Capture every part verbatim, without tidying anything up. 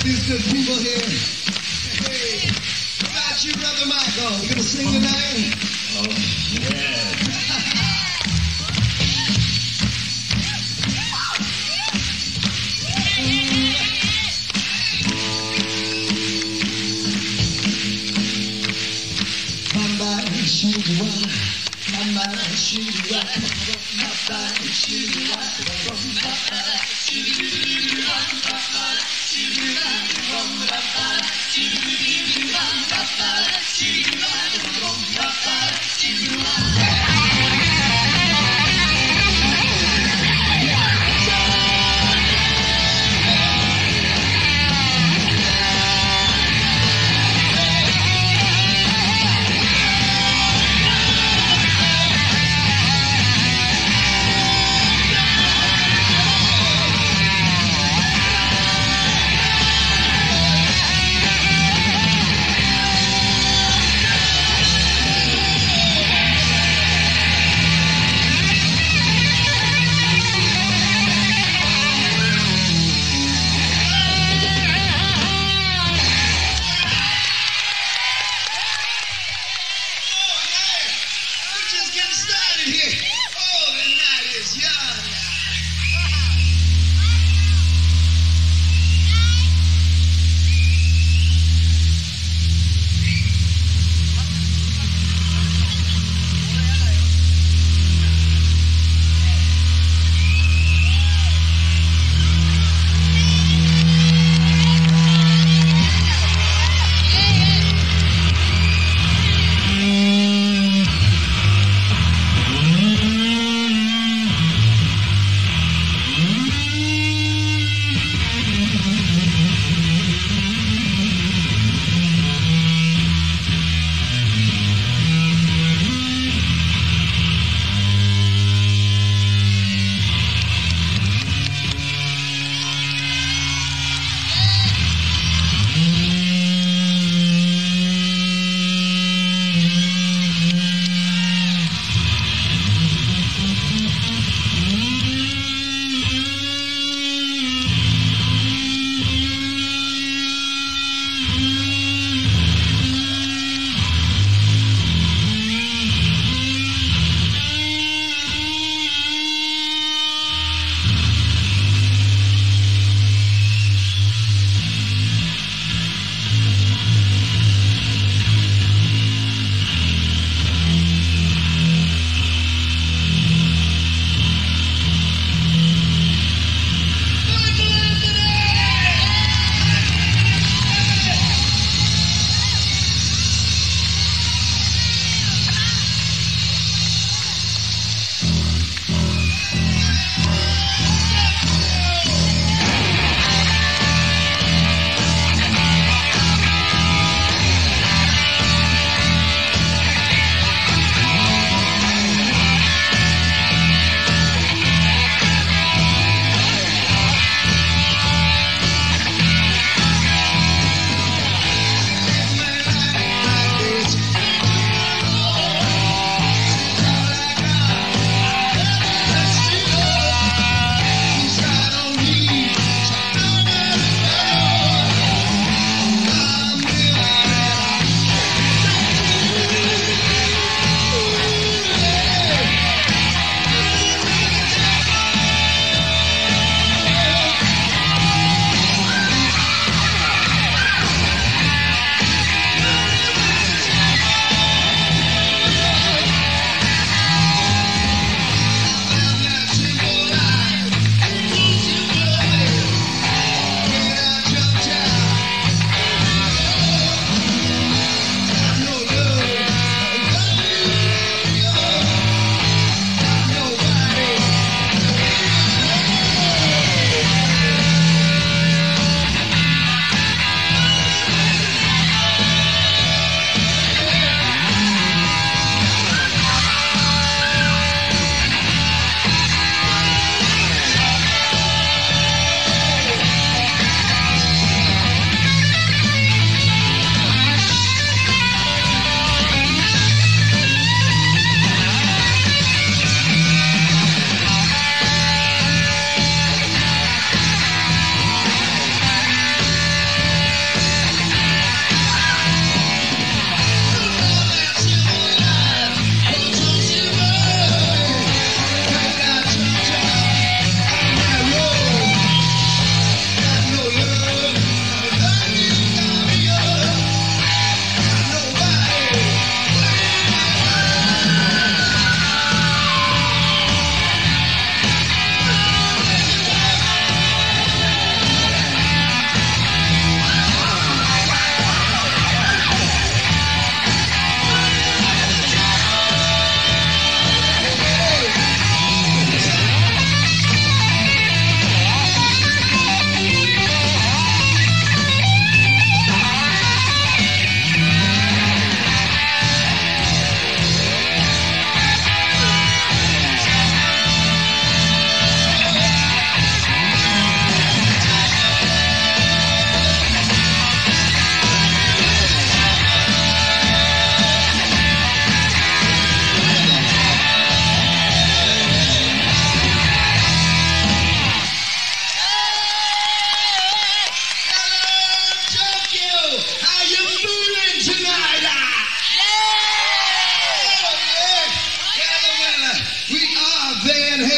these good people here. Hey, what about you, Brother Michael? You gonna sing tonight? Oh, yeah.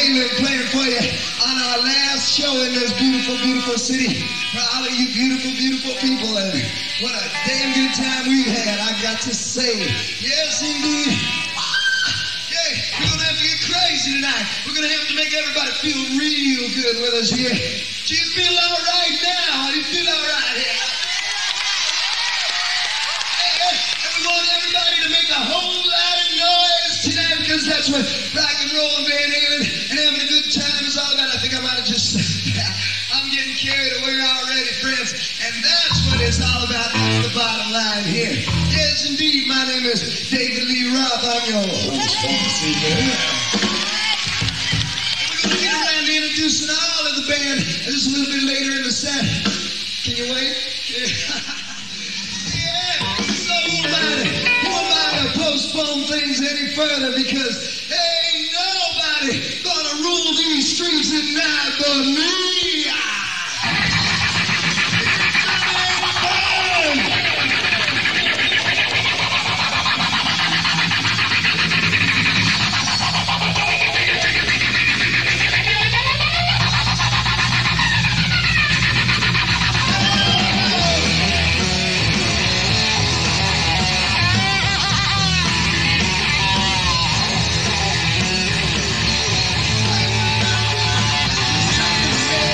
thing we've been playing for you on our last show in this beautiful, beautiful city. For all of you beautiful, beautiful people, and what a damn good time we've had, I got to say. Yes, indeed. Yeah, we're going to have to get crazy tonight. We're going to have to make everybody feel real good with us here. Do you feel all right now? Do you feel all right here? And we want everybody to make a whole lot of noise tonight, because that's what rock and roll and Van Halen and having a good time is all about. I think I might have just I'm getting carried away already, friends, and that's what it's all about. That's the bottom line here. Yes, indeed, my name is David Lee Roth. I'm your host for this evening. We're going to get around to introducing all of the band just a little bit later in the set. Can you wait? Postpone things any further, because ain't nobody gonna rule these streets tonight but me. Say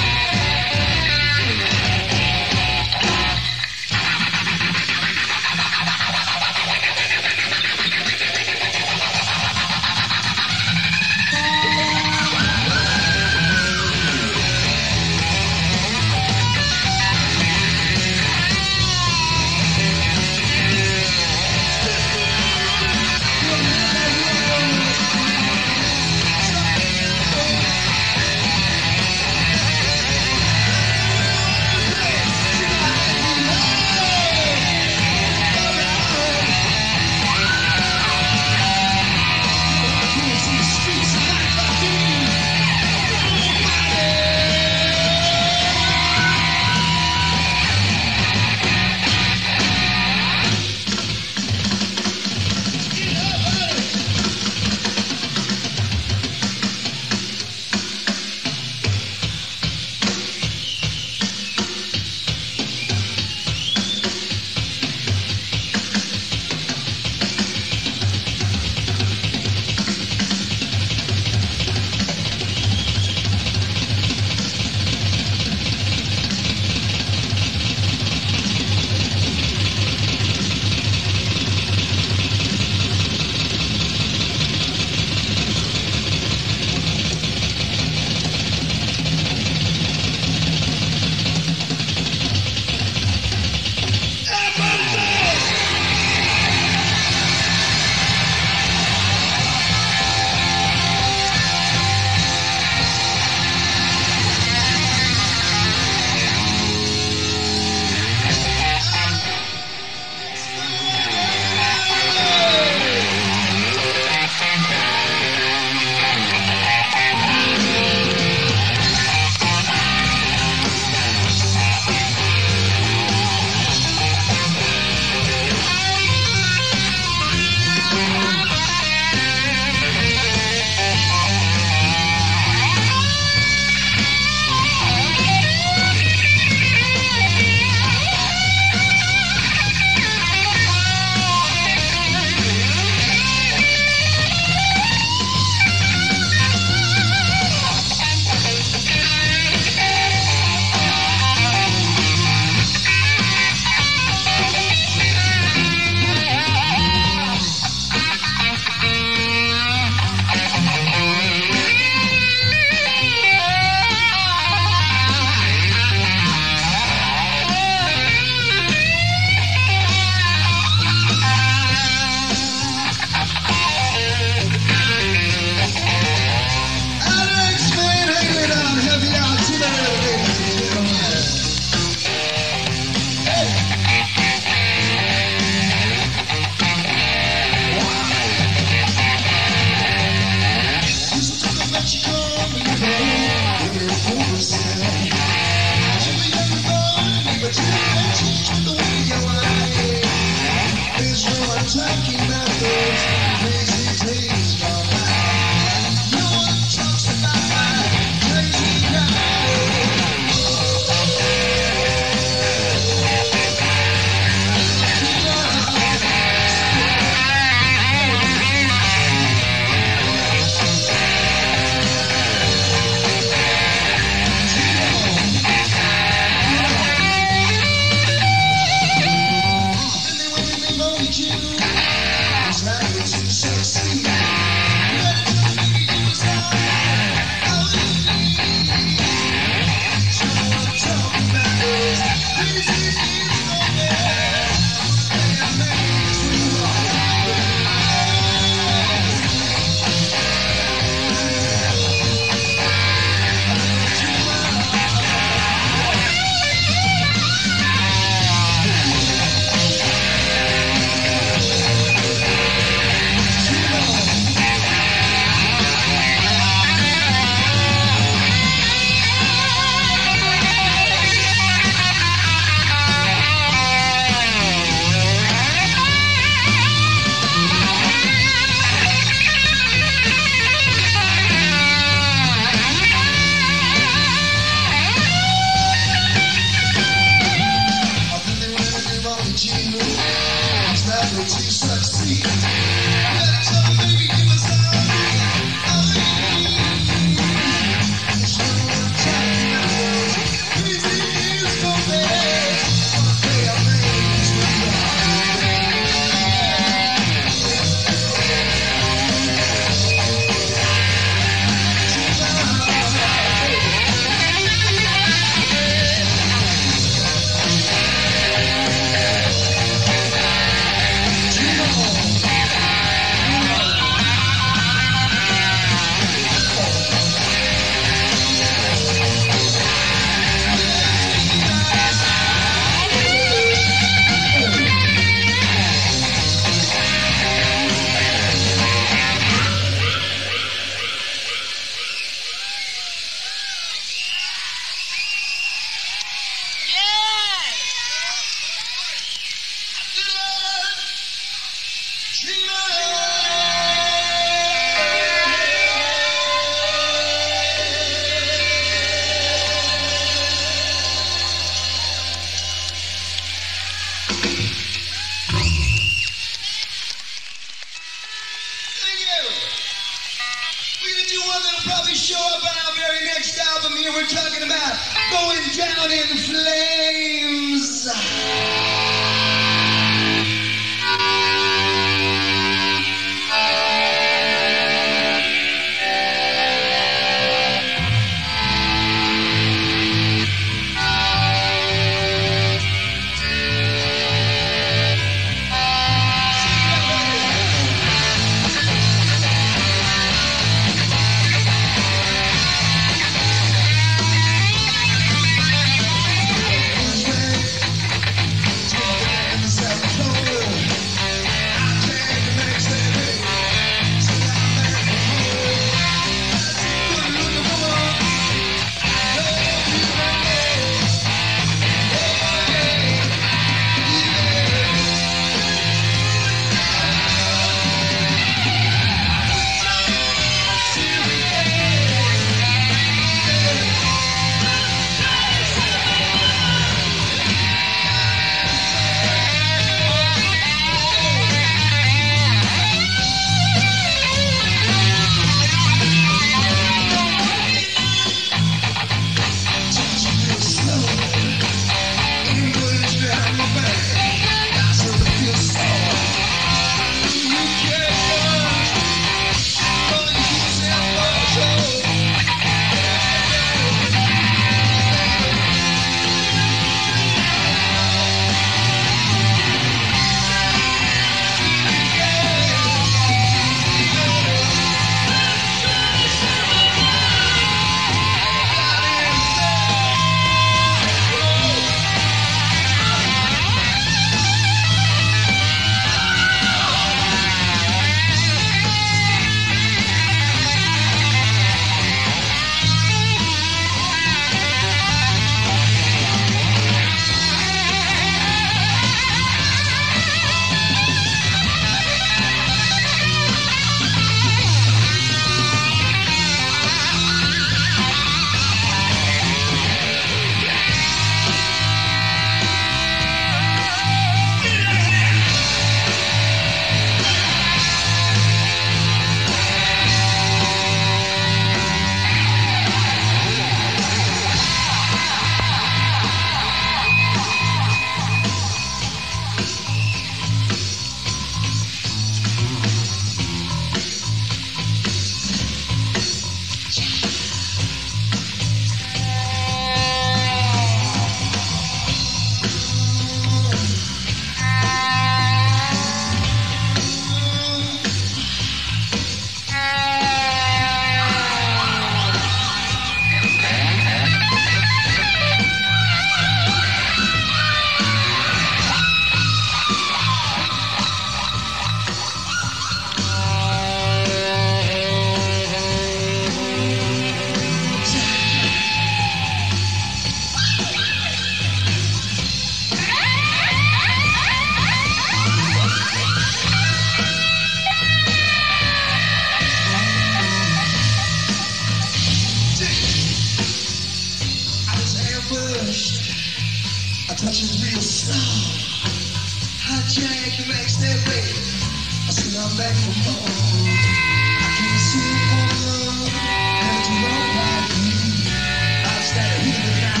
come back for more. I can't see more, and to walk by me. I'll stand here tonight.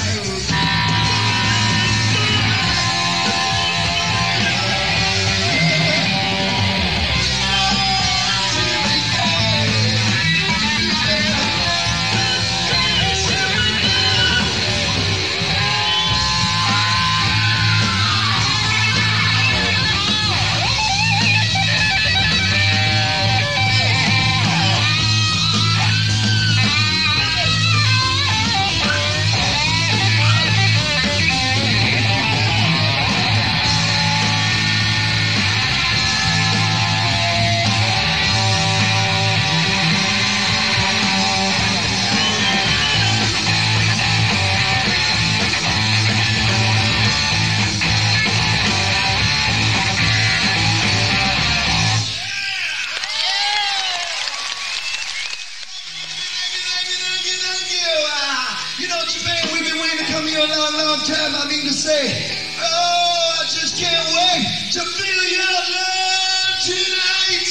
A long, long time, I mean to say, oh, I just can't wait to feel your love tonight.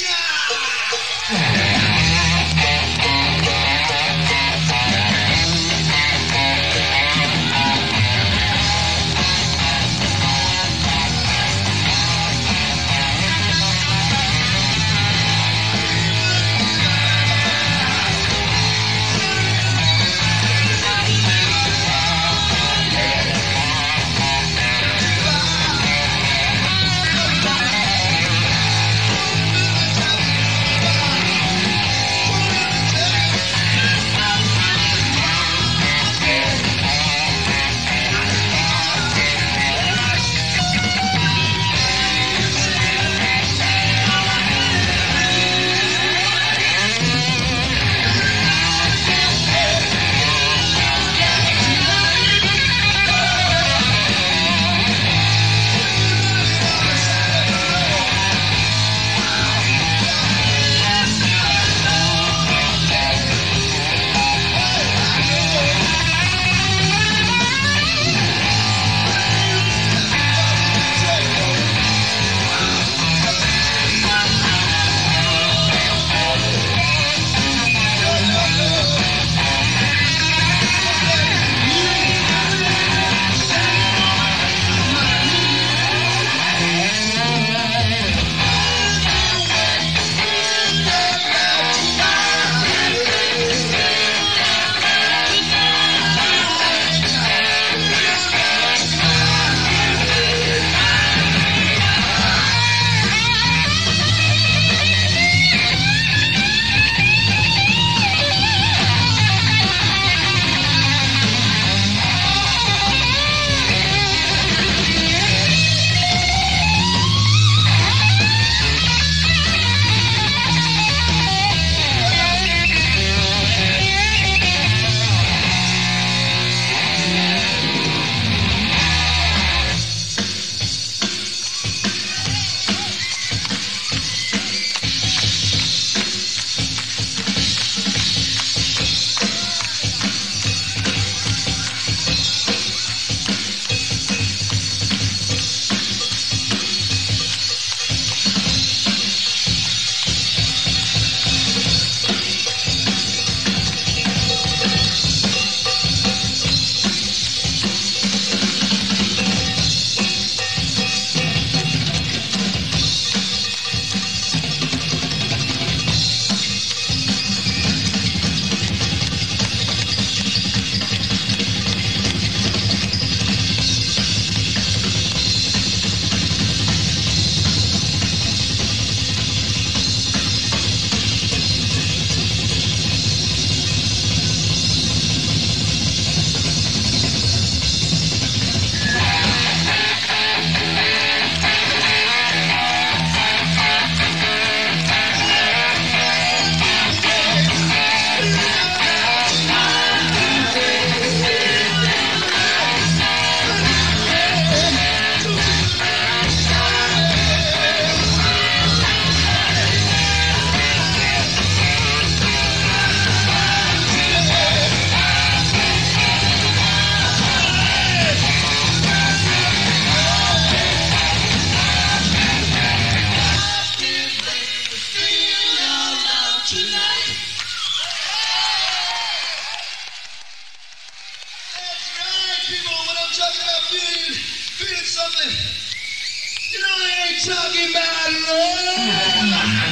ain't talking about love.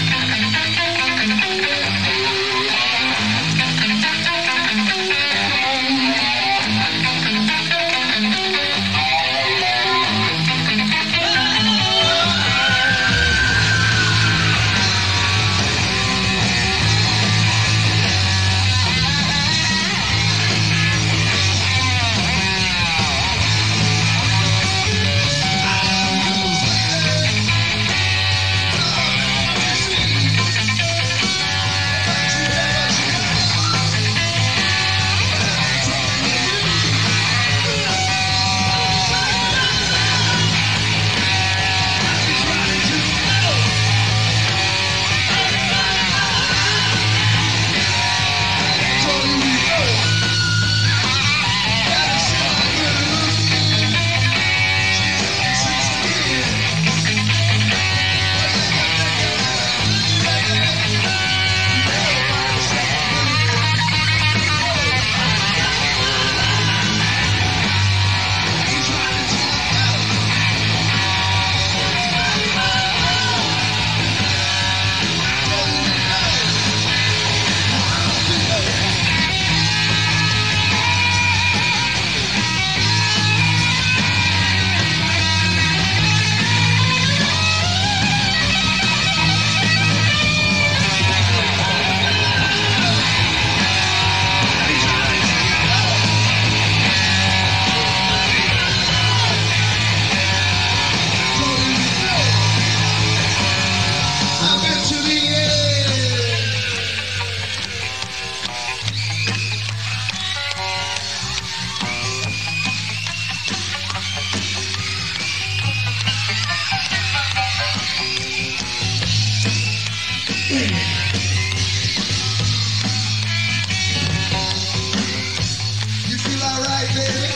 You feel alright, baby?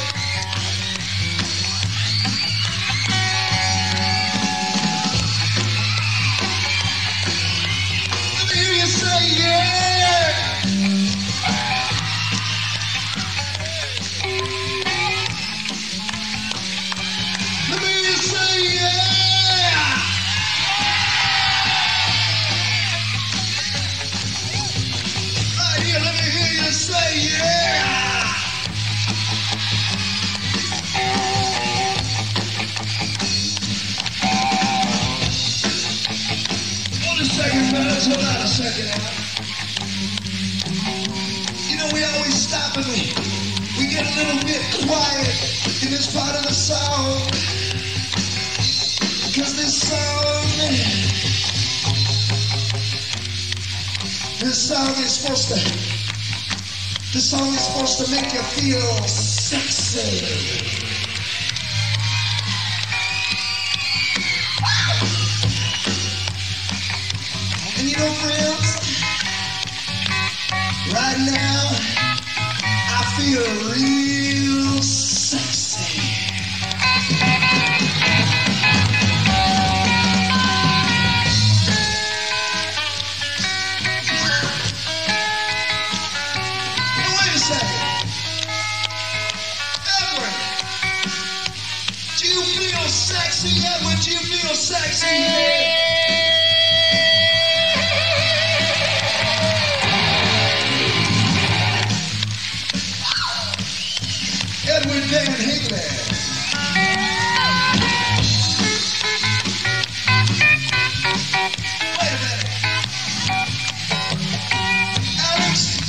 Let me hear you say yeah. Let me hear you say yeah. Right here, let me hear you say yeah. Hold a second, fellas. Hold on a second now. You know, we always stop and we, we get a little bit quiet in this part of the song. Because this song, this song is supposed to, this song is supposed to make you feel sexy. And you know, friends, right now, I feel real sexy. Now, wait a second. Edward, do you feel sexy, Edward? Do you feel sexy? Edward Van Halen. Wait a minute. Alex,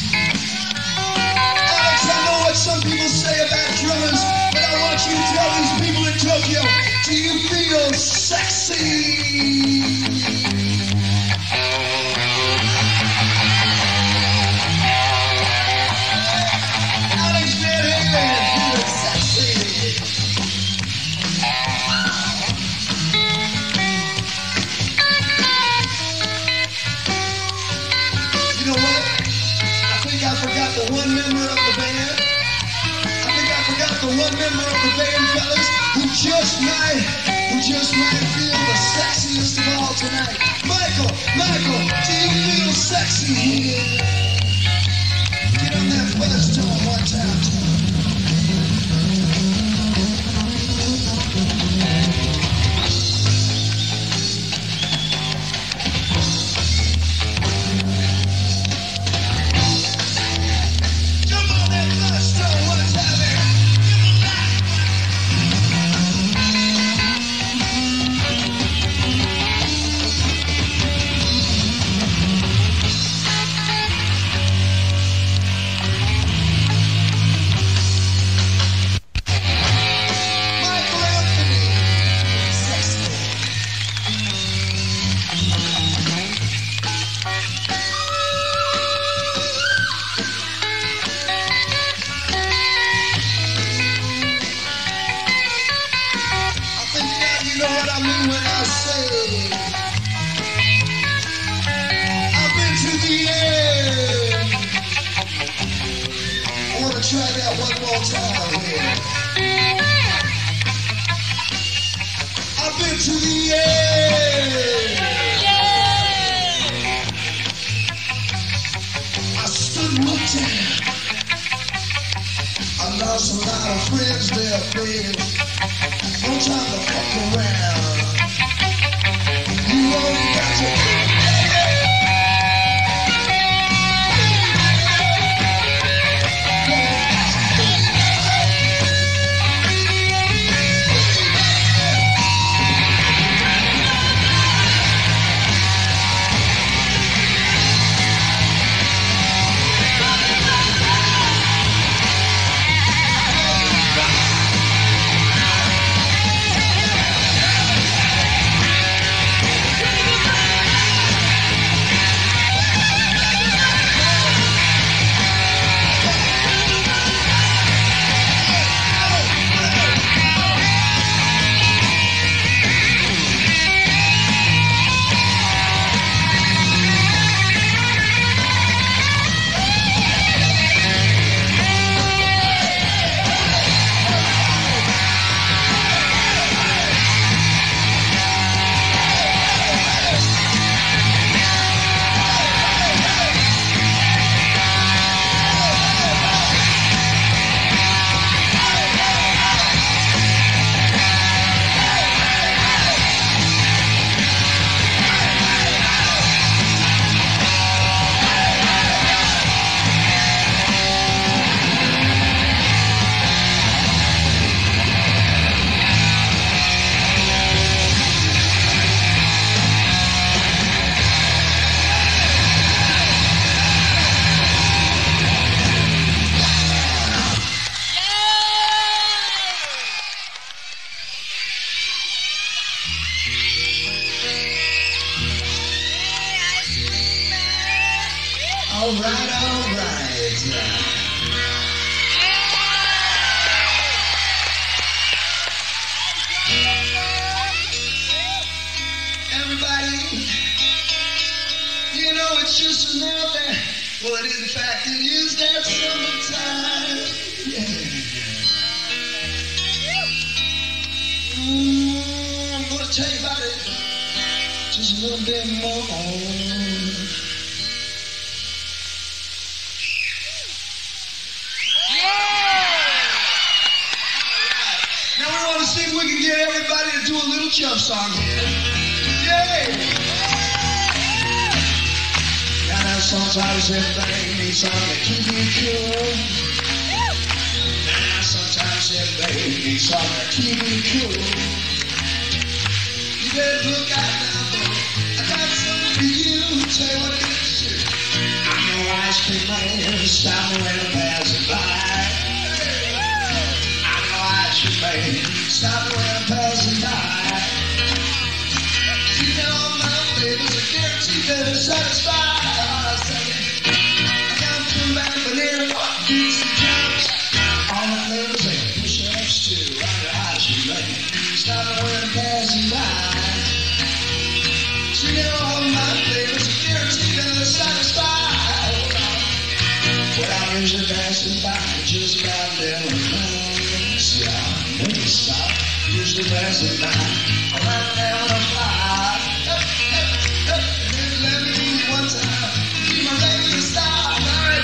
Alex, I know what some people say about drummers, but I want you to tell these people in Tokyo, do you feel sexy? Alex Van Halen, feels sexy. You know what? I think I forgot the one member of the band. I think I forgot the one member of the band, fellas, who just might, who just might feel the sexiest of all tonight. Michael, Michael, do you feel sexy here? Get on that buzz tone one time. Try that one more time here. I've been to the end. I stood looked down. I lost a lot of friends there, baby. No time to fuck around. You only got to all right, all right. Everybody, you know it's just another, well it is in fact, it is that summertime. Yeah. Mm, I'm gonna tell you about it just a little bit more. See if we can get everybody to do a little jump song here. Yay! Now, now sometimes everybody needs something to keep you cool. Now, sometimes everybody needs something to keep you cool. You better look out now, boy. I got something for you. Tell you what it is. I'm no ice cream man. Stop me when I'm passing by. Stop when I'm passing by. You know my flavor's a guarantee that it's satisfied. I say, I got two back banana, beats and jumps. All my flavors and push-ups too. Right to ice cream man. Stop when I'm passing by. You know all my flavors a guarantee that it's satisfied. But I'm usually passing by just about there. Never stop, usually passing by. I'm right there on a fly. Up, up, up, and then let me do one time. Keep my regular style. All right,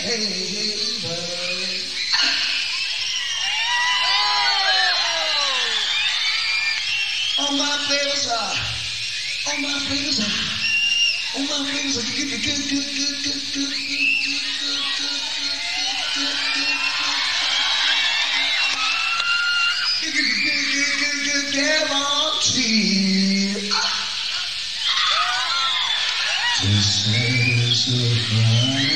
All my flavors are, all my flavors are, all my flavors are good, good, good, good, good, good, good, good, guarantee to satisfy.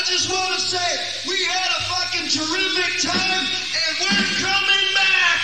I just want to say we had a fucking terrific time and we're coming back.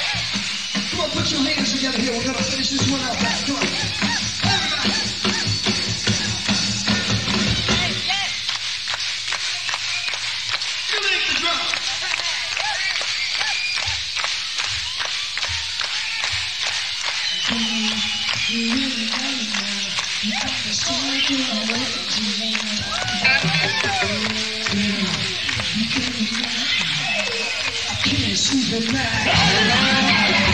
Put your hands together here. We're going to finish this one out. Come on. Everybody. Can't sleep at night.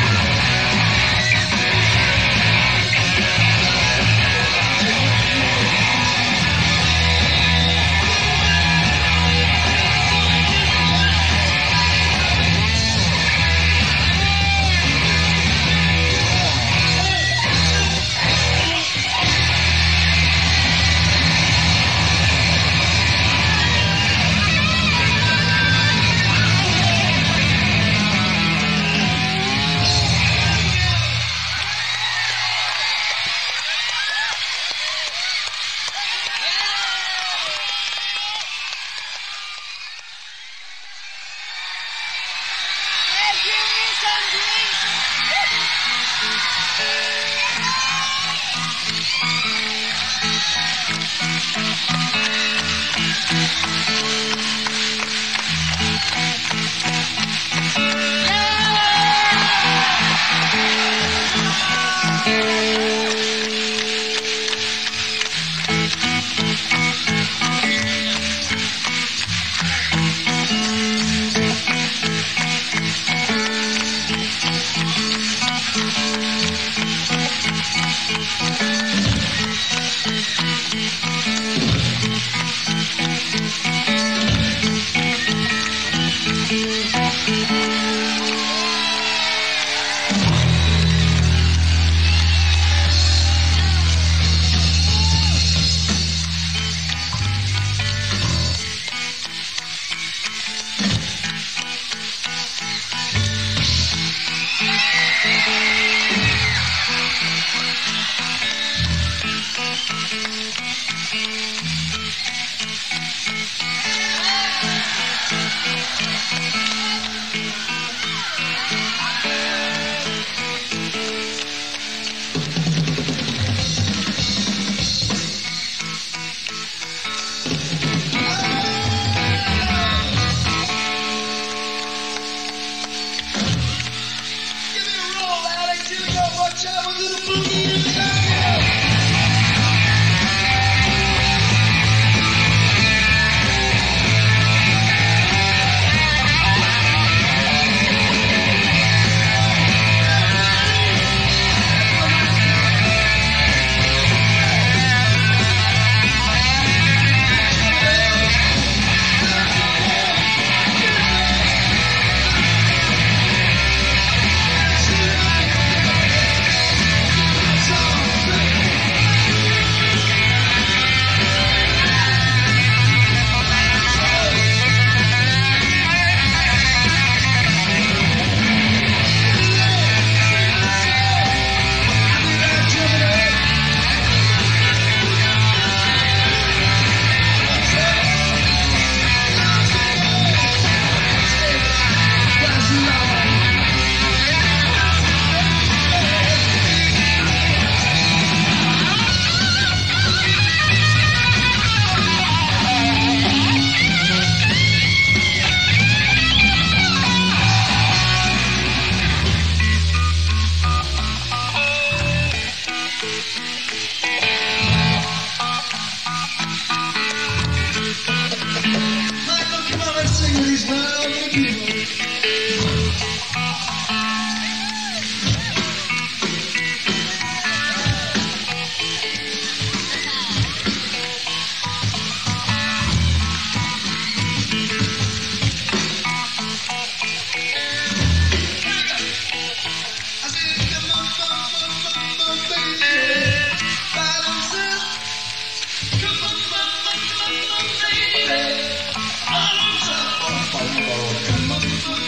Come on,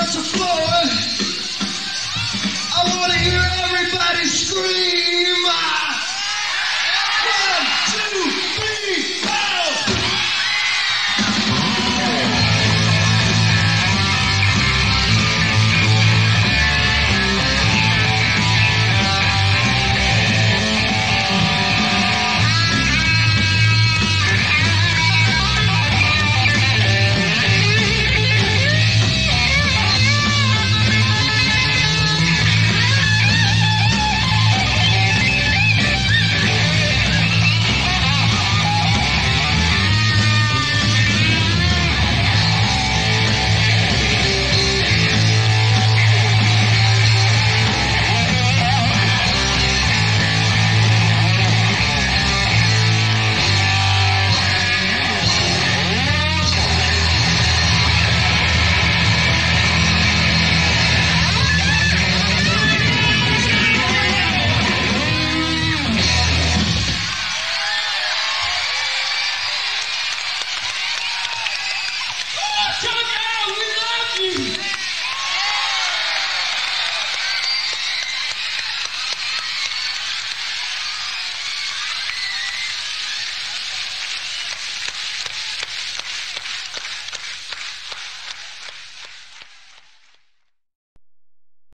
starts to flow, I want to hear everybody scream.